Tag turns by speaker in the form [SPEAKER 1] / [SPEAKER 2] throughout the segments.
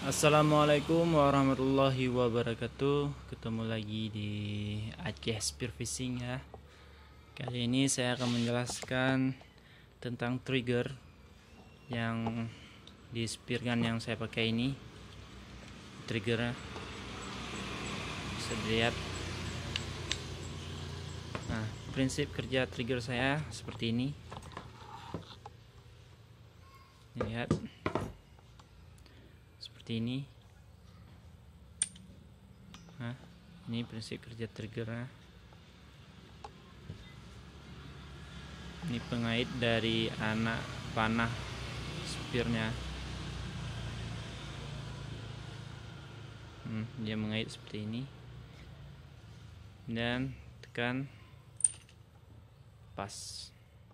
[SPEAKER 1] Assalamualaikum warahmatullahi wabarakatuh. Ketemu lagi di Aceh Spearfishing ya. Kali ini saya akan menjelaskan tentang trigger yang di speargun yang saya pakai ini. Triggernya bisa dilihat. Nah, prinsip kerja trigger saya seperti ini. Lihat. Seperti ini. Nah, ini prinsip kerja triggernya. Ini pengait dari anak panah spearnya. Dia mengait seperti ini dan tekan pas.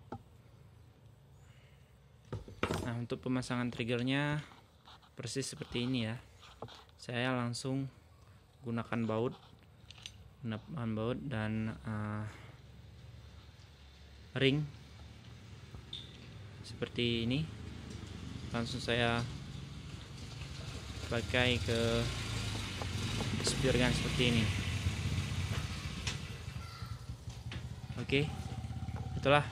[SPEAKER 1] Nah, untuk pemasangan triggernya persis seperti ini ya. Saya langsung gunakan baut dan ring seperti ini. Langsung saya pakai ke speargun seperti ini. Oke, itulah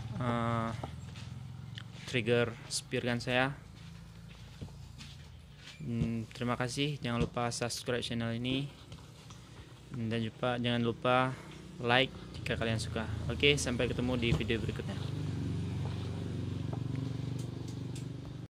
[SPEAKER 1] trigger speargun saya. Terima kasih, jangan lupa subscribe channel ini dan juga jangan lupa like jika kalian suka. Oke, sampai ketemu di video berikutnya.